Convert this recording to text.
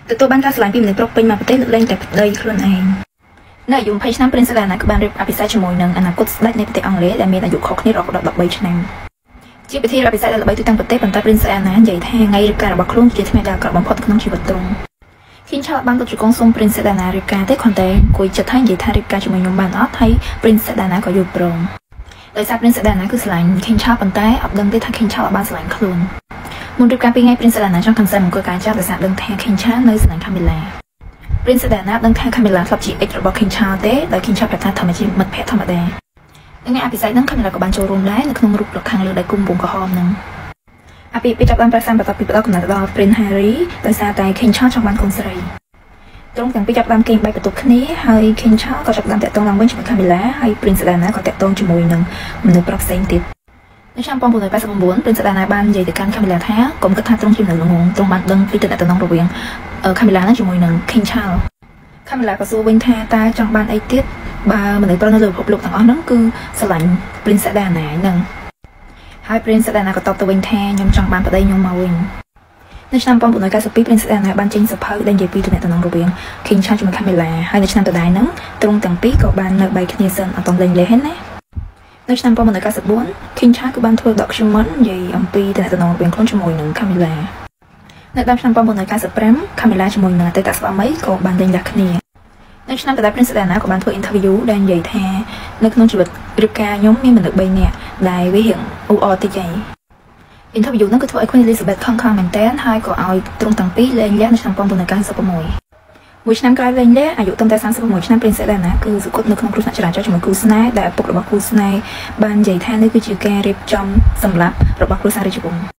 ទទួលបានការឆ្លងពីមនុស្សប្រុសពេញមកប្រទេសលើកលែងតែប្តីខ្លួនឯងនៅអាយុ20ឆ្នាំព្រិនសេដាណាក៏បានរៀបអភិសេកជាមួយនឹងអនាគតស្ដេចនៃប្រទេសអង់គ្លេសដែលមានអាយុខុសគ្នារហូតដល់13ឆ្នាំជាពិធីអភិសេកដែលល្បីទូទាំងប្រទេសប៉ុន្តែព្រិនសេដាណានិយាយថាថ្ងៃរៀបការរបស់ខ្លួនជាថ្មីដែលអាក្រក់បំផុតក្នុងជីវិតទ្រង់King Charles បានទៅជង្គង់សុំព្រិនសេដាណារៀបការទេគ្រាន់តែអង្គុយចិត្តហើយនិយាយថារៀបការជាមួយខ្ញុំបានអត់ហើយព្រិនសេដាណាក៏យល់ព្រមដោយសារព្រិនសេដាណាគឺស្រឡាញ់ King Charles ប៉ុន្តែអត់ដឹងទេថា King Charles បានស្រឡាញ់ខ្លួនមុនរៀបការ2ថ្ងៃព្រិនសេដាណាចង់កាន់សែមង្គលការចាស់ដោយសារដឹងថា King Charles នៅស្រឡាញ់ Camilla ព្រិនសេដាណាដឹងថា Camilla ធ្លាប់ជា ex របស់ King Charles ទេដោយ King Charles ប្រាប់ថាធម្មជាមិត្តភក្តិធម្មតាថ្ងៃអភិសេកហ្នឹង Camilla ក៏បានចូលរួមដែរនៅក្នុងរូបលោកខាងលើដៃគូបំពង់ក្រហមហ្នឹងអាពីចាប់បានប្រសាសន៍បន្តពីផ្ដោតកំណត់ដល់ Prince Harry ដោយសារតែ King Charles ចង់បានកូនស្រីទ្រង់ទាំងពីរចាប់បានគេងបែកបន្ទប់គ្នាហើយ King Charles ក៏ចាប់បានតាក់ទងឡើងវិញជាមួយ Camilla ហើយ Prince Diana ក៏តាក់ទងជាមួយនឹងមនុស្សប្រុសផ្សេងទៀតនៅឆ្នាំ1989 Prince Diana បាននិយាយទៅកាន់ Camilla ថាកុំគិតថាទ្រង់ជាមនុស្សល្ងងទ្រង់បានដឹងពីទំនាក់ទំនងរវាង Camilla នឹងជាមួយនឹង King Charles Camilla ក៏សួរវិញថាតើចង់បានអីទៀតបើមនុស្សប្រុសនៅលើពិភពលោកទាំងអស់ហ្នឹងគឺស្រឡាញ់ Prince Diana ហ្នឹងហើយ Prince Diana ក៏តបទៅវិញថាខ្ញុំចង់បានប្តីខ្ញុំមកវិញនៅឆ្នាំ1992 Prince Diana បានចេញសភៅដែលនិយាយពីទំនាក់ទំនងរវាង King Charles ជាមួយ Camilla ហើយនៅឆ្នាំដដែលហ្នឹងទ្រង់ទាំងពីរក៏បាននៅបែកគ្នាសិនអត់ទាន់លែងលេះណានៅឆ្នាំ1994 King Charles ក៏បានធ្វើ document និយាយអំពីទំនាក់ទំនងរវាងខ្លួនជាមួយនឹង Camilla នៅដើមឆ្នាំ1995 Camilla ជាមួយនឹងអតីតស្វាមីក៏បានលែងលះគ្នានៅឆ្នាំដដែល Prince Diana ក៏បានធ្វើ interview ដែលនិយាយថានៅក្នុងជីវិតរៀបការខ្ញុំមានមនុស្ស3នាក់ដែលវារៀងអ៊ូអរតិចហើយinterview ហ្នឹងគឺធ្វើឲ្យ Queen Elizabeth ខឹងមែនតើហើយក៏ឲ្យទ្រង់ទាំងពីរលែងលះនៅឆ្នាំ1996មួយឆ្នាំក្រោយលែងលះអាយុត្រឹមតែ31ឆ្នាំ Prince Diana គឺសុគតនៅក្នុងគ្រោះថ្នាក់ចរាចរណ៍ជាមួយគូស្នេហ៍ដែលឪពុករបស់គូស្នេហ៍បាននិយាយថានេះគឺជាការរៀបចំសម្លាប់របស់គ្រួសាររាជវង្ស